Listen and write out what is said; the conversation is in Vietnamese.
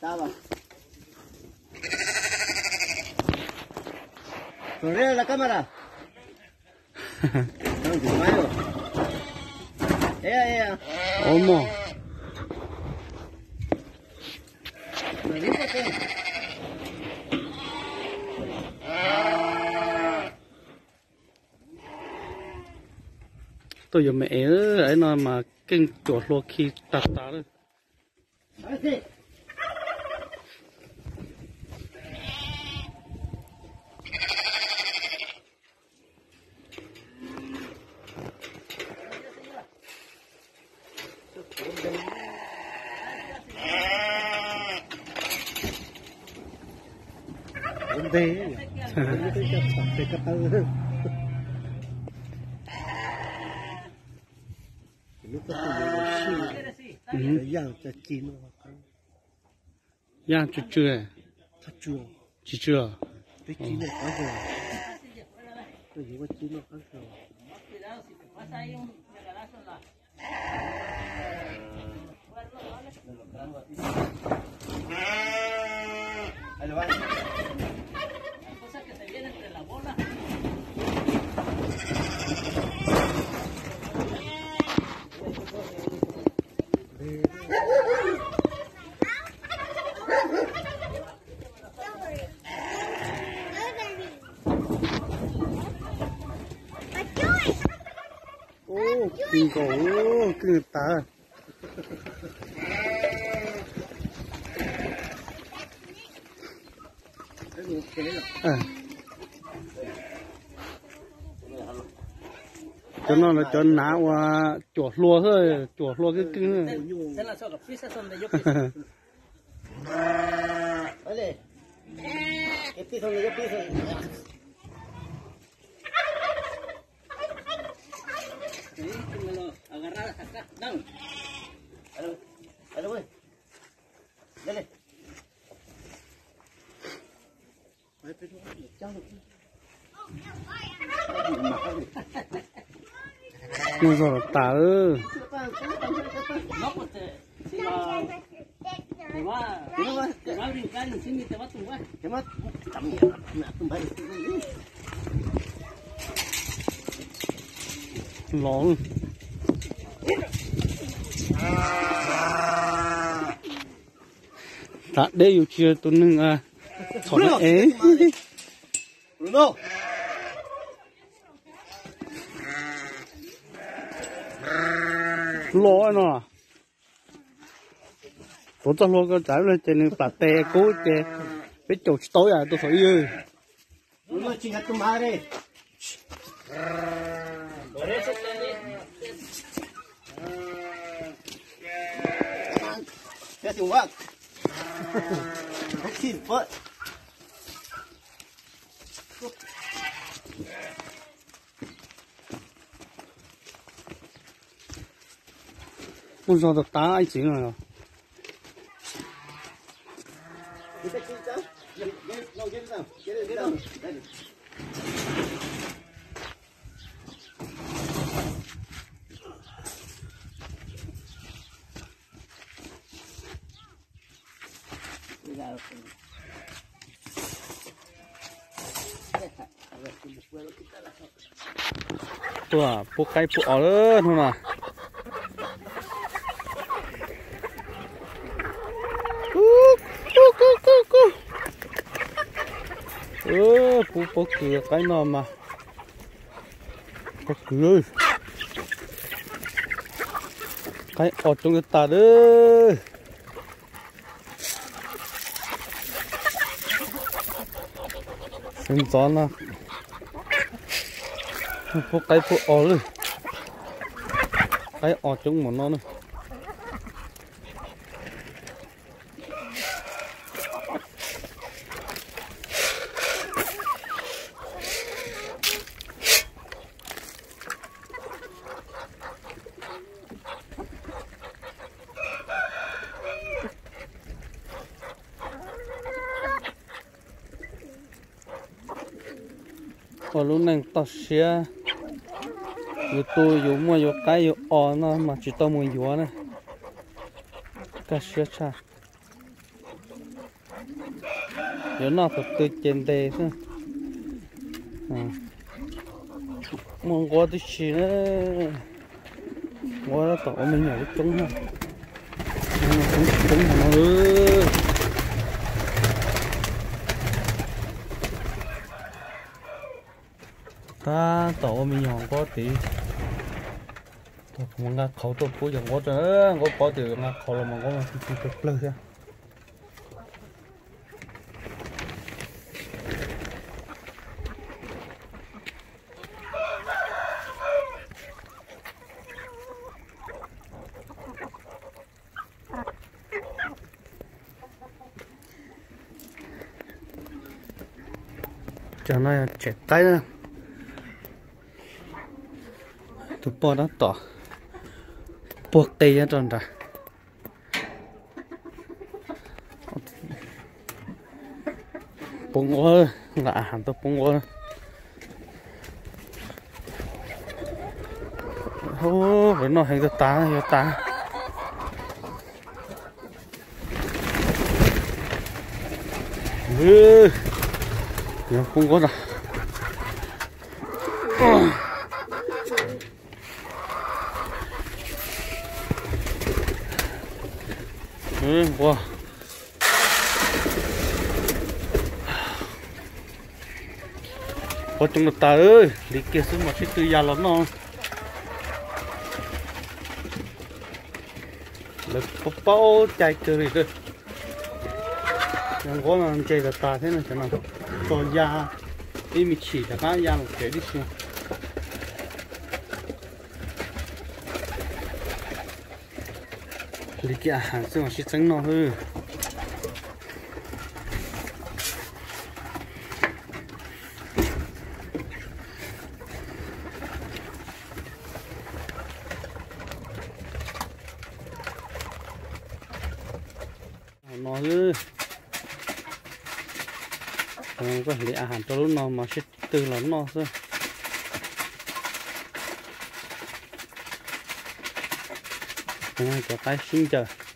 Estaba. Sonríe la cámara. Ella. ¿Cómo? Tôi giờ mẹ ấy nó mà kinh chuột luôn khi tạt tạt đấy. Đây. Lúc đó tôi giang cho chín Giang chưa chưa thật chưa chỉ chưa cái chín này có rồi tôi hiểu cái chín nó có rồi kinh cổ kinh tá cho nó là cho ná qua chuột lúa thôi chuột lúa cái cưng agarrada acá, dale. Dale, güey. Dale. mua rồi tả ư No, pues si te va a brincar encima y te va a tumbar. ¿Qué más? También me va a tumbar. lỏng đã đâyอยู่chưa tôi nâng à thỏ nó ấy Bruno. lo nó tôi cho lo cái trái lên trên bà tè cố tè biết chỗ tối à tôi phải ư Bruno, chinga tu madre. Por eso te hace un guac. Sí, pues. con giò được tá anh chính rồi tua po cây po lớn không à po cửa cái nào mà po cửa cái ở trong cái ta đó xin gió nè po cái po ở rồi cái ở trong một nó nữa còn lúc này tao xe dù tôi dù mua dù cái dù ọ nó mà chỉ tao mua dù này cái xe cha giờ nó thật từ trên đây thôi mong qua tới chi nữa qua đó tổ mình nhỏ cái trống ha trống mà nó ta tổ mình nhỏ có tí tôi không ngắt khẩu tôi cuối giờ có từ ngắt khẩu là mà có mà chỉ cực lơ thôi cho nó chạy tay nữa tụi bò nó tỏ buộc tay ra tròn ra bông ơi là hẳn tôi bông ơi ô với nó hành ta nó không có rồi wow có trong ta ơi đi kia xuống mà cái tư gia lắm nó lực bao chạy cười rồi nhưng có mà chạy là ta thế này thế nào to da đi mình chỉ là cái da một cái đi xuống đi kia hàng xem mà chỉ tránh nó hơn nó ư không có để ăn cho lúc nào mà sẽ từ là nó thôi cho tay xin chờ